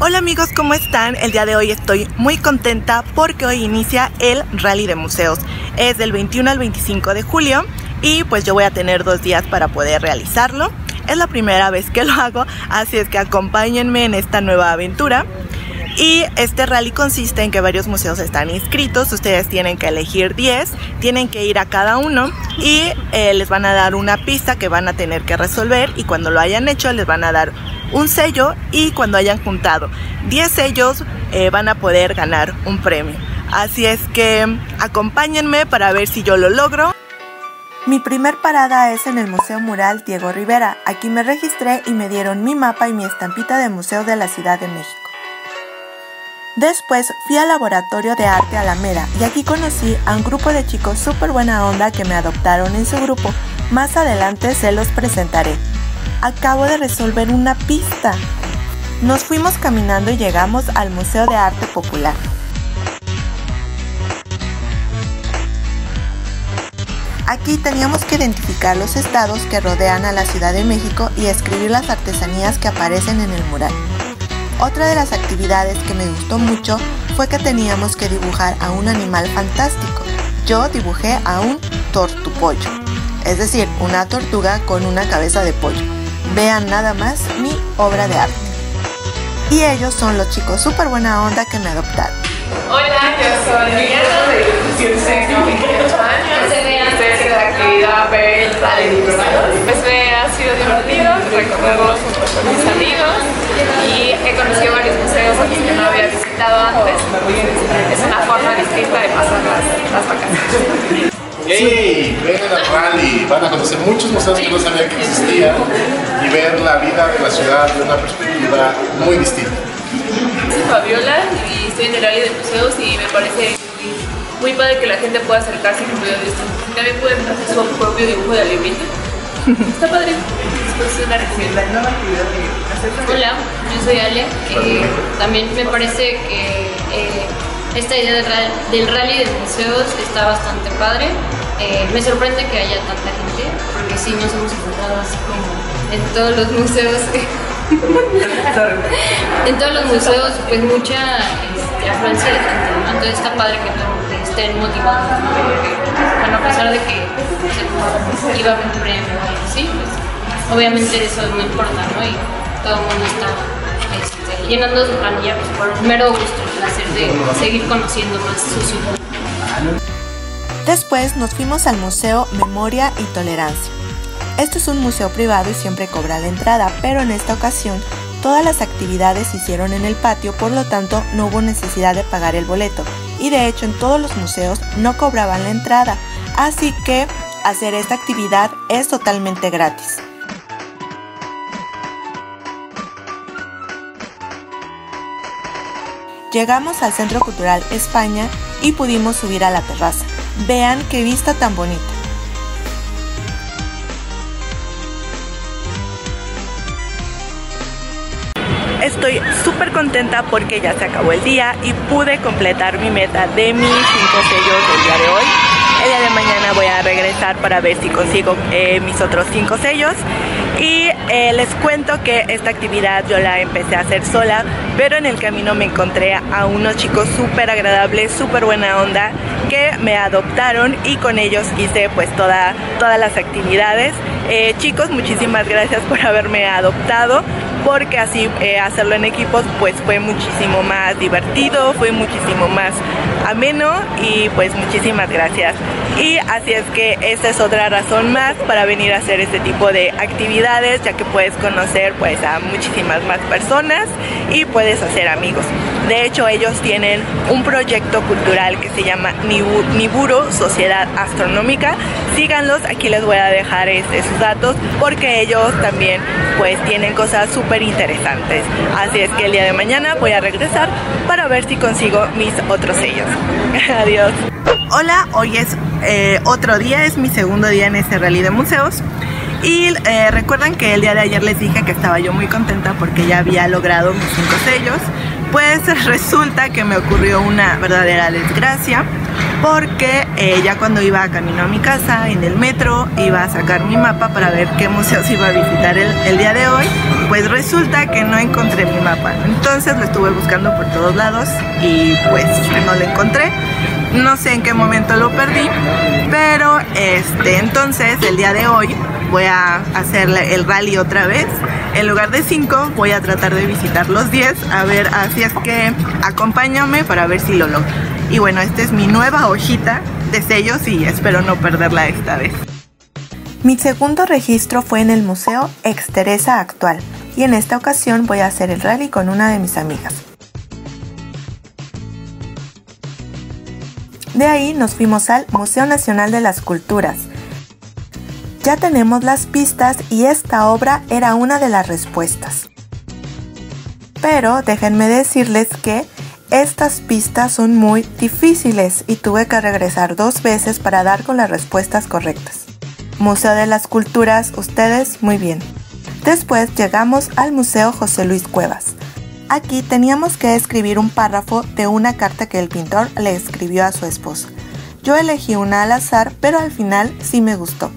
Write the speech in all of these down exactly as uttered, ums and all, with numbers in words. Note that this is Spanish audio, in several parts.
Hola amigos, ¿cómo están? El día de hoy estoy muy contenta porque hoy inicia el Rally de Museos. Es del veintiuno al veinticinco de julio y pues yo voy a tener dos días para poder realizarlo. Es la primera vez que lo hago, así es que acompáñenme en esta nueva aventura. Y este rally consiste en que varios museos están inscritos, ustedes tienen que elegir diez, tienen que ir a cada uno y eh, les van a dar una pista que van a tener que resolver, y cuando lo hayan hecho les van a dar un sello, y cuando hayan juntado diez sellos eh, van a poder ganar un premio. Así es que acompáñenme para ver si yo lo logro. Mi primer parada es en el Museo Mural Diego Rivera. Aquí me registré y me dieron mi mapa y mi estampita de Museo de la Ciudad de México. Después fui al Laboratorio de Arte Alameda y aquí conocí a un grupo de chicos súper buena onda que me adoptaron en su grupo. Más adelante se los presentaré. Acabo de resolver una pista. Nos fuimos caminando y llegamos al Museo de Arte Popular. Aquí teníamos que identificar los estados que rodean a la Ciudad de México y escribir las artesanías que aparecen en el mural. Otra de las actividades que me gustó mucho fue que teníamos que dibujar a un animal fantástico. Yo dibujé a un tortupollo, es decir, una tortuga con una cabeza de pollo. Vean nada más mi obra de arte. Y ellos son los chicos súper buena onda que me adoptaron. Hola, yo soy Mariana, de dieciocho años. Estoy de la actividad ver el Rally de Museos. Pues me ha sido divertido recorrerlos junto con mis amigos y he conocido varios museos a los que no había visitado antes. Es una forma distinta de pasar las, las vacaciones. ¡Hey! Vengan al rally, van a conocer muchos museos que no sabían que existían y ver la vida de la ciudad de una perspectiva muy distinta. Soy Fabiola y estoy en el Rally de Museos y me parece muy padre que la gente pueda acercarse y que pueda ver esto. También pueden hacer su propio dibujo de alimento. Está padre. Es una receta. Hola, yo soy Ale. Eh, también me parece que eh, esta idea del rally, del rally de museos está bastante padre. Eh, me sorprende que haya tanta gente, porque sí nos hemos encontrado así como en todos los museos. En todos los museos, pues mucha este, afluencia de gente, ¿no? Entonces está padre que, que estén motivados, ¿no? Porque, bueno, a pesar de que pues, iba a haber un premio, sí, pues obviamente eso no importa, ¿no? Y todo el mundo está este, llenando su planilla pues, por un mero gusto, el placer de seguir conociendo más su ciudad. Después nos fuimos al Museo Memoria y Tolerancia. Este es un museo privado y siempre cobra la entrada, pero en esta ocasión todas las actividades se hicieron en el patio, por lo tanto no hubo necesidad de pagar el boleto. Y de hecho en todos los museos no cobraban la entrada, así que hacer esta actividad es totalmente gratis. Llegamos al Centro Cultural España y pudimos subir a la terraza. Vean qué vista tan bonita. Estoy súper contenta porque ya se acabó el día y pude completar mi meta de mis cinco sellos del día de hoy. El día de mañana voy a regresar para ver si consigo eh, mis otros cinco sellos. Y eh, les cuento que esta actividad yo la empecé a hacer sola, pero en el camino me encontré a unos chicos súper agradables, súper buena onda, que me adoptaron y con ellos hice pues toda, todas las actividades. Eh, chicos, muchísimas gracias por haberme adoptado, porque así eh, hacerlo en equipos pues fue muchísimo más divertido, fue muchísimo más ameno y pues muchísimas gracias. Y así es que esta es otra razón más para venir a hacer este tipo de actividades, ya que puedes conocer pues a muchísimas más personas y puedes hacer amigos. De hecho ellos tienen un proyecto cultural que se llama Niburo Sociedad Astronómica. Síganlos, aquí les voy a dejar este, sus datos, porque ellos también pues tienen cosas súper interesantes. Así es que el día de mañana voy a regresar para ver si consigo mis otros sellos. Adiós. Hola, hoy es eh, otro día, es mi segundo día en este rally de museos. Y eh, recuerdan que el día de ayer les dije que estaba yo muy contenta porque ya había logrado mis cinco sellos. Pues resulta que me ocurrió una verdadera desgracia, porque eh, ya cuando iba camino a mi casa en el metro iba a sacar mi mapa para ver qué museos iba a visitar el, el día de hoy. Pues resulta que no encontré mi mapa, entonces lo estuve buscando por todos lados y pues no lo encontré. No sé en qué momento lo perdí, pero este entonces el día de hoy voy a hacer el rally otra vez. En lugar de cinco voy a tratar de visitar los diez, a ver, así es que acompáñame para ver si lo logro. Y bueno, esta es mi nueva hojita de sellos y espero no perderla esta vez. Mi segundo registro fue en el Museo Ex Teresa actual y en esta ocasión voy a hacer el rally con una de mis amigas. De ahí nos fuimos al Museo Nacional de las Culturas. Ya tenemos las pistas y esta obra era una de las respuestas. Pero déjenme decirles que estas pistas son muy difíciles y tuve que regresar dos veces para dar con las respuestas correctas. Museo de las Culturas, ustedes muy bien. Después llegamos al Museo José Luis Cuevas. Aquí teníamos que escribir un párrafo de una carta que el pintor le escribió a su esposa. Yo elegí una al azar, pero al final sí me gustó.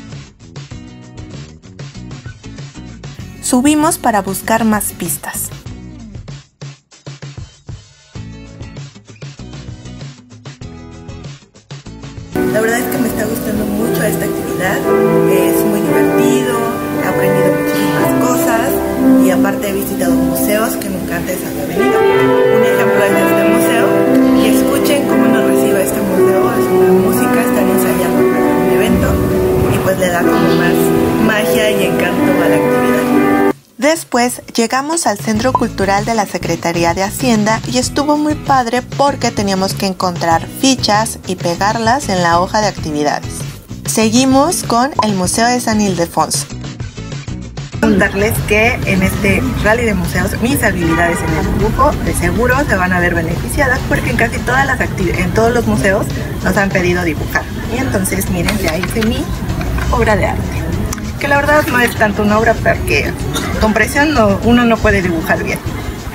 Subimos para buscar más pistas. La verdad es que me está gustando mucho esta actividad, es muy divertido, he aprendido muchísimas cosas y aparte he visitado museos que nunca antes había venido. Un ejemplo es este museo y escuchen cómo nos recibe este museo, es una música, están ensayando para un evento y pues le da como más magia y encanto a la actividad. Después llegamos al Centro Cultural de la Secretaría de Hacienda y estuvo muy padre porque teníamos que encontrar fichas y pegarlas en la hoja de actividades. Seguimos con el Museo de San Ildefonso. Contarles que en este rally de museos mis habilidades en el dibujo de seguro se van a ver beneficiadas porque en casi todas las actividades, en todos los museos nos han pedido dibujar. Y entonces miren, ya hice mi obra de arte. Que la verdad no es tanto una obra porque con presión no, uno no puede dibujar bien.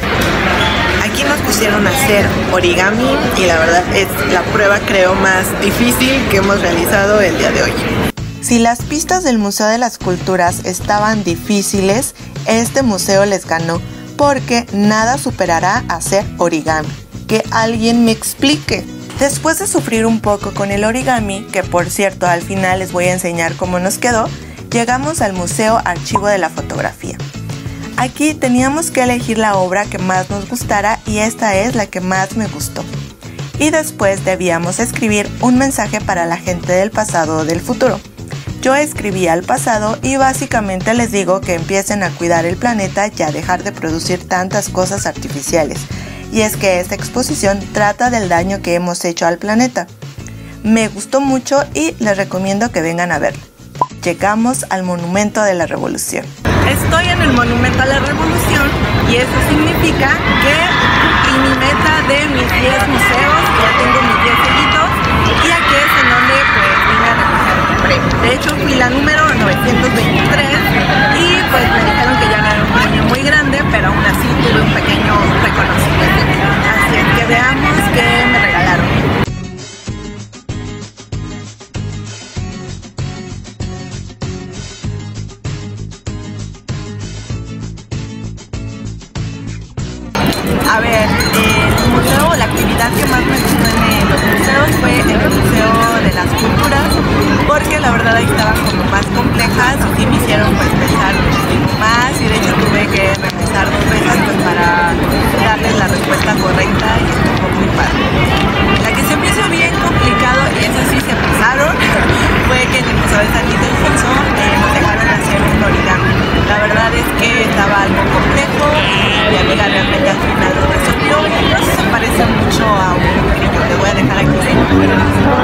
Aquí nos pusieron a hacer origami y la verdad es la prueba creo más difícil que hemos realizado el día de hoy. Si las pistas del Museo de las Culturas estaban difíciles, este museo les ganó porque nada superará hacer origami. Que alguien me explique. Después de sufrir un poco con el origami, que por cierto al final les voy a enseñar cómo nos quedó, llegamos al Museo Archivo de la Fotografía. Aquí teníamos que elegir la obra que más nos gustara y esta es la que más me gustó. Y después debíamos escribir un mensaje para la gente del pasado o del futuro. Yo escribí al pasado y básicamente les digo que empiecen a cuidar el planeta y a dejar de producir tantas cosas artificiales. Y es que esta exposición trata del daño que hemos hecho al planeta. Me gustó mucho y les recomiendo que vengan a verlo. Llegamos al Monumento de la Revolución. Estoy en el Monumento a la Revolución y eso significa que cumplí mi meta de mis diez museos, ya tengo mis diez sellitos y aquí es en donde pues vine a realizar mi premio. De hecho fui la número novecientos veintitrés y pues me dijeron que ya no era un premio muy grande, pero aún así tuve un pequeño reconocimiento. Así es que veamos qué me regalaron. A ver, el museo, la actividad que más me gustó en los museos fue el Museo de las Culturas, porque la verdad ahí estaban como más complejas y me hicieron pues pensar muchísimo más y de hecho tuve que regresar dos veces pues para darles la respuesta correcta y estuvo muy padre. La que se me hizo bien complicado y eso sí se pasaron fue que en el Museo de San Ildefonso eh, nos dejaron hacer un origami. La verdad es que estaba algo complejo y mi amiga realmente al final lo resolvió y no se parece mucho a un niño. Le voy a dejar aquí.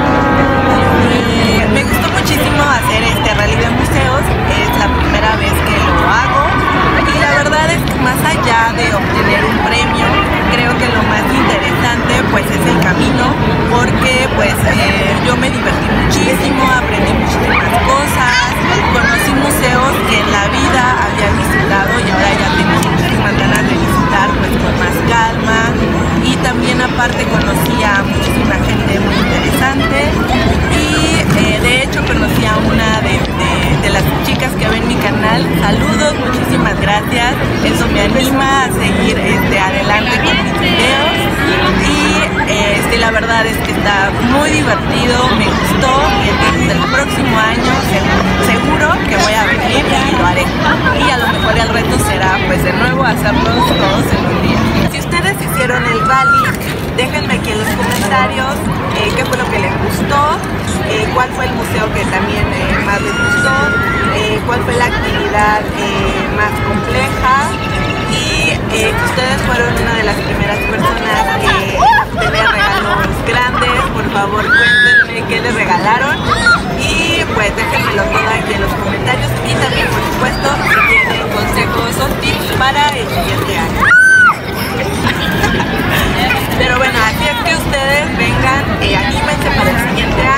gracias. Eso me anima a seguir este, adelante con mis videos. Y este, la verdad es que está muy divertido, me gustó. Y entonces el próximo año seguro que voy a venir y lo haré. Y a lo mejor el reto será pues de nuevo hacerlos todos en un día. Si ustedes hicieron el rally, déjenme aquí en los comentarios eh, qué fue lo que les gustó, eh, cuál fue el museo que también eh, más les gustó, eh, cuál fue la actividad eh, más compleja y eh, si ustedes fueron una de las primeras personas que tenían regalos grandes, por favor cuéntenme qué les regalaron y pues déjenmelo todo aquí en los comentarios y también por supuesto si tienen consejos o tips para el siguiente año. Pero bueno, así es que ustedes vengan, eh, anímense para el siguiente año.